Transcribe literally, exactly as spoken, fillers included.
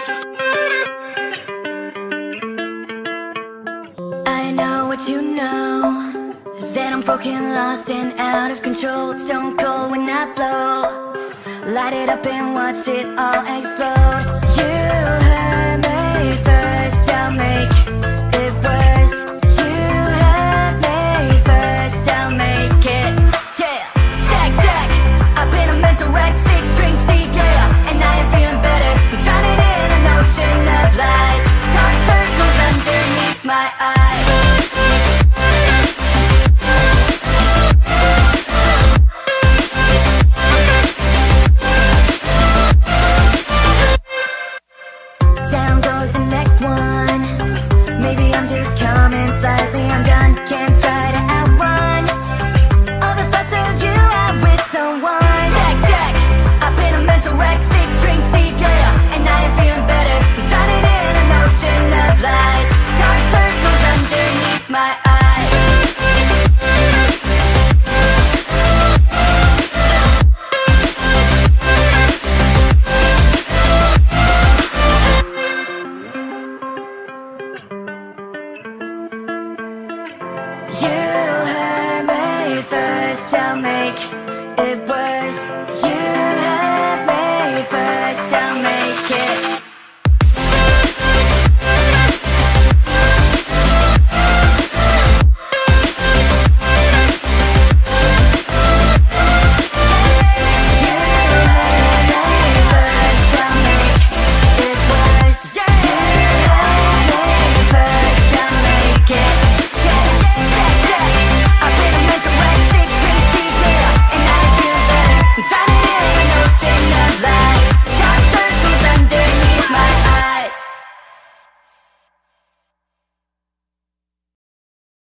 I know what you know, that I'm broken, lost and out of control. Stone cold when I blow, light it up and watch it all explode.